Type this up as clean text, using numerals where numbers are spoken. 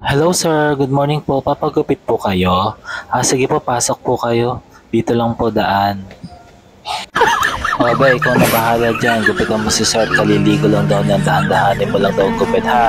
Hello sir, good morning po. Papagupit po kayo? Sige po, pasok po kayo. Dito lang po daan. O ba, ikaw na bahala dyan. Gupitan mo si sir at kaliligo lang daw niyan. Dahan-dahanin mo lang daw gupit ha.